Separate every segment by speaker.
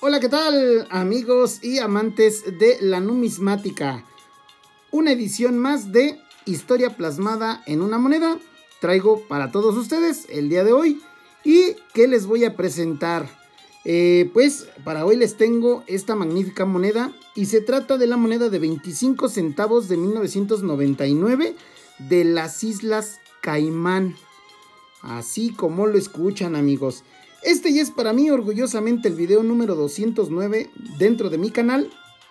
Speaker 1: Hola, ¿qué tal, amigos y amantes de la numismática? Una edición más de Historia plasmada en una moneda traigo para todos ustedes el día de hoy. ¿Y qué les voy a presentar? Pues para hoy les tengo esta magnífica moneda y se trata de la moneda de 25 centavos de 1999 de las Islas Caimán. Así como lo escuchan, amigos. Este ya es para mí orgullosamente el video número 209 dentro de mi canal.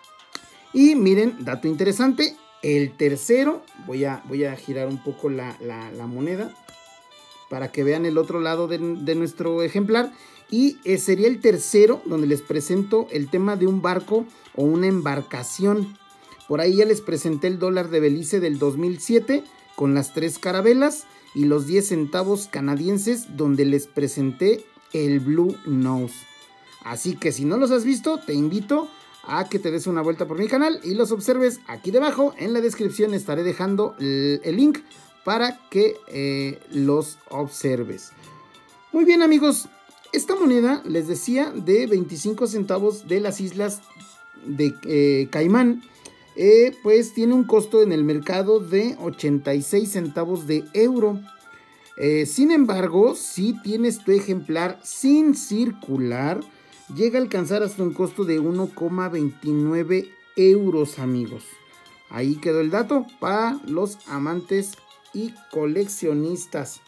Speaker 1: Y miren, dato interesante, el tercero, voy a girar un poco la moneda para que vean el otro lado de nuestro ejemplar. Y sería el tercero donde les presento el tema de un barco o una embarcación. Por ahí ya les presenté el dólar de Belice del 2007 con las 3 carabelas y los 10 centavos canadienses donde les presenté el Blue Nose. Así que si no los has visto, te invito a que te des una vuelta por mi canal y los observes. Aquí debajo en la descripción estaré dejando el link para que los observes. Muy bien, amigos, esta moneda, les decía, de 25 centavos de las Islas de Caimán, pues tiene un costo en el mercado de 86 centavos de euro. Sin embargo, si tienes tu ejemplar sin circular, llega a alcanzar hasta un costo de 1,29 euros, amigos. Ahí quedó el dato para los amantes y coleccionistas.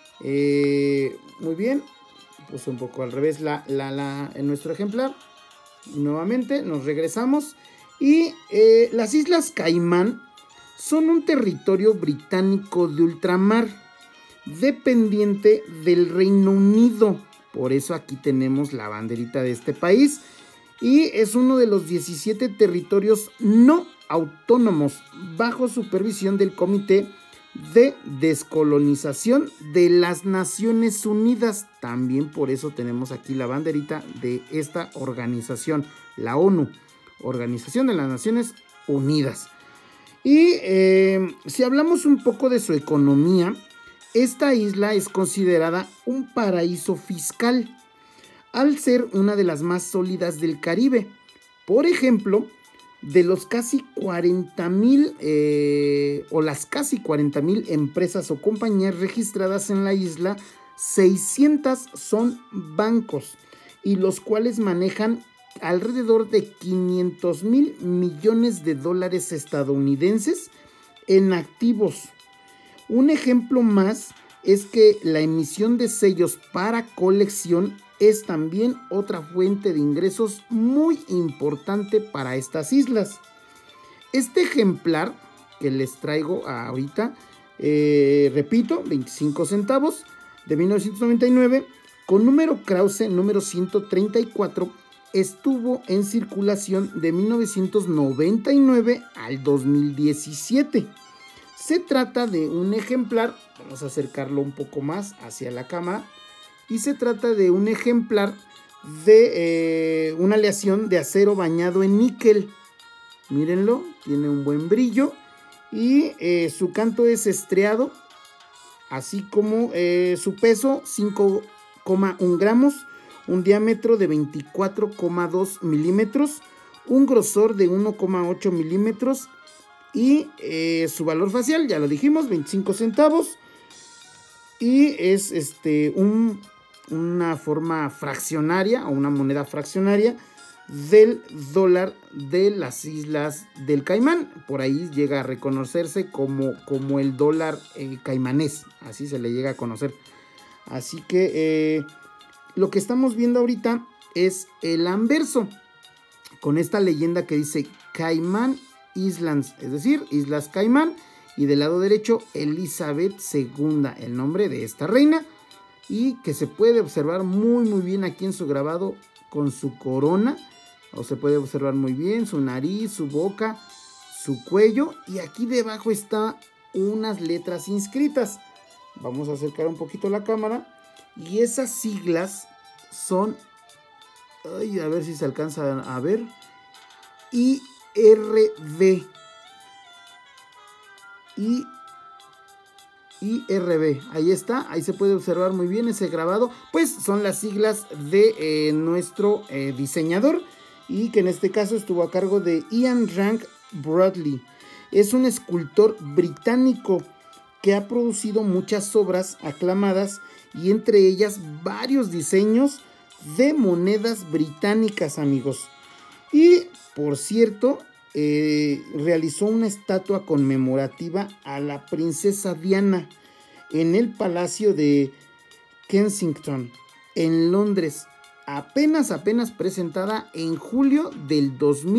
Speaker 1: Muy bien, puse un poco al revés en nuestro ejemplar. Nuevamente nos regresamos. Y las Islas Caimán son un territorio británico de ultramar, dependiente del Reino Unido. Por eso aquí tenemos la banderita de este país. Y es uno de los 17 territorios no autónomos bajo supervisión del Comité de Descolonización de las Naciones Unidas. También por eso tenemos aquí la banderita de esta organización, la ONU, Organización de las Naciones Unidas. Y si hablamos un poco de su economía, esta isla es considerada un paraíso fiscal al ser una de las más sólidas del Caribe. Por ejemplo, de los casi 40,000 o las casi 40,000 empresas o compañías registradas en la isla, 600 son bancos y los cuales manejan alrededor de 500,000 millones de dólares estadounidenses en activos. Un ejemplo más es que la emisión de sellos para colección es también otra fuente de ingresos muy importante para estas islas. Este ejemplar que les traigo ahorita, repito, 25 centavos de 1999, con número Krause número 134, estuvo en circulación de 1999 al 2017. Se trata de un ejemplar, vamos a acercarlo un poco más hacia la cámara, y se trata de un ejemplar de una aleación de acero bañado en níquel. Mírenlo, tiene un buen brillo y su canto es estriado, así como su peso 5,1 gramos, un diámetro de 24,2 milímetros, un grosor de 1,8 milímetros. Y su valor facial, ya lo dijimos, 25 centavos. Y es una forma fraccionaria o una moneda fraccionaria del dólar de las Islas del Caimán. Por ahí llega a reconocerse como el dólar caimanés. Así se le llega a conocer. Así que lo que estamos viendo ahorita es el anverso, con esta leyenda que dice Caimán Islands, es decir, Islas Caimán, y del lado derecho Elizabeth II, el nombre de esta reina, y que se puede observar muy bien aquí en su grabado con su corona, o se puede observar muy bien su nariz, su boca, su cuello, y aquí debajo está unas letras inscritas. Vamos a acercar un poquito la cámara, y esas siglas son, a ver si se alcanza a ver, IRV. IRB, ahí está, ahí se puede observar muy bien ese grabado, pues son las siglas de nuestro diseñador, y que en este caso estuvo a cargo de Ian Rank Broadley. Es un escultor británico que ha producido muchas obras aclamadas, y entre ellas varios diseños de monedas británicas, amigos. Y por cierto, realizó una estatua conmemorativa a la princesa Diana en el Palacio de Kensington, en Londres, apenas presentada en julio del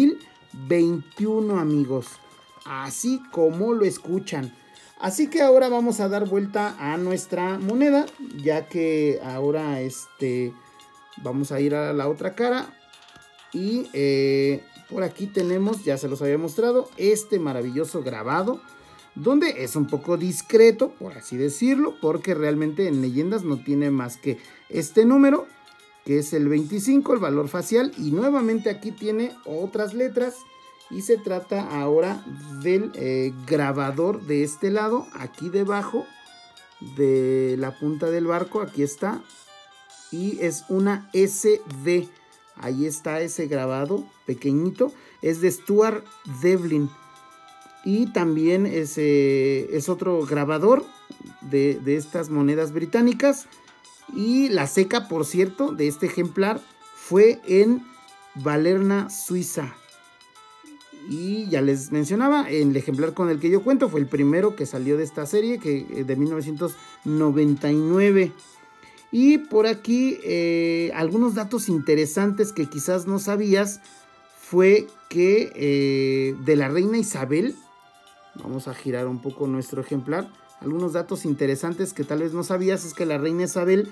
Speaker 1: 2021, amigos, así como lo escuchan. Así que ahora vamos a dar vuelta a nuestra moneda, ya que ahora vamos a ir a la otra cara. Y por aquí tenemos, ya se los había mostrado, este maravilloso grabado, donde es un poco discreto, por así decirlo, porque realmente en leyendas no tiene más que este número, que es el 25, el valor facial, y nuevamente aquí tiene otras letras, y se trata ahora del grabador de este lado, aquí debajo de la punta del barco, aquí está, y es una SD. Ahí está ese grabado pequeñito, es de Stuart Devlin, y también es otro grabador de estas monedas británicas. Y la ceca, por cierto, de este ejemplar fue en Valerna, Suiza. Y ya les mencionaba, el ejemplar con el que yo cuento fue el primero que salió de esta serie, de 1999. Y por aquí algunos datos interesantes que quizás no sabías fue que de la reina Isabel, vamos a girar un poco nuestro ejemplar, algunos datos interesantes que tal vez no sabías es que la reina Isabel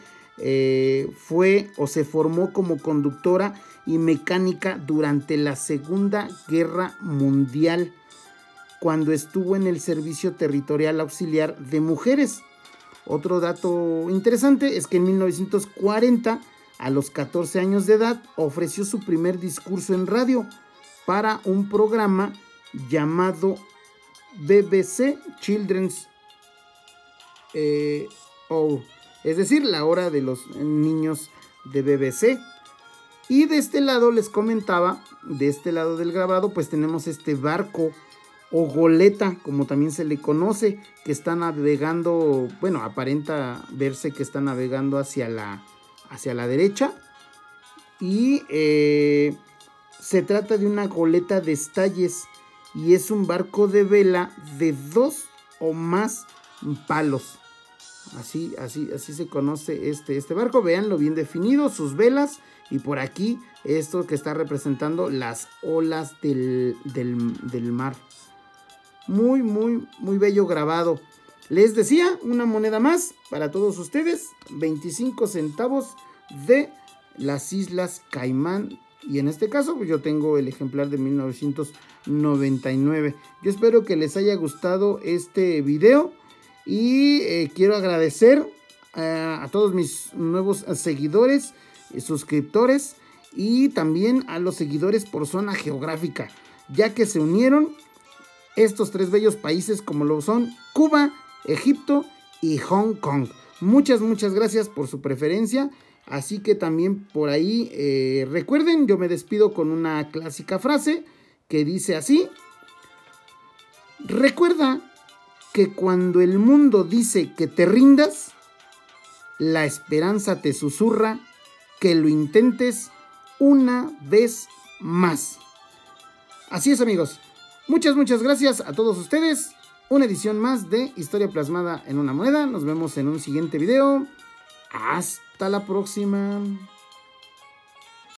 Speaker 1: fue o se formó como conductora y mecánica durante la Segunda Guerra Mundial, cuando estuvo en el Servicio Territorial Auxiliar de Mujeres. Otro dato interesante es que en 1940, a los 14 años de edad, ofreció su primer discurso en radio para un programa llamado BBC Children's Hour, es decir, la hora de los niños de BBC. Y de este lado les comentaba, de este lado del grabado, pues tenemos este barco o goleta, como también se le conoce, que está navegando, bueno, aparenta verse que está navegando hacia la derecha. Y se trata de una goleta de Stalles, y es un barco de vela de 2 o más palos. Así se conoce este barco. Véanlo bien definido, sus velas, y por aquí esto que está representando las olas del mar. Muy bello grabado. Les decía, una moneda más para todos ustedes, 25 centavos de las Islas Caimán, y en este caso pues yo tengo el ejemplar de 1999. Yo espero que les haya gustado este video, y quiero agradecer a todos mis nuevos seguidores, suscriptores, y también a los seguidores por zona geográfica, ya que se unieron estos 3 bellos países como lo son Cuba, Egipto y Hong Kong. Muchas gracias por su preferencia. Así que también por ahí recuerden, yo me despido con una clásica frase que dice así: recuerda que cuando el mundo dice que te rindas, la esperanza te susurra que lo intentes una vez más. Así es, amigos. Muchas gracias a todos ustedes. Una edición más de Historia Plasmada en una Moneda. Nos vemos en un siguiente video. Hasta la próxima.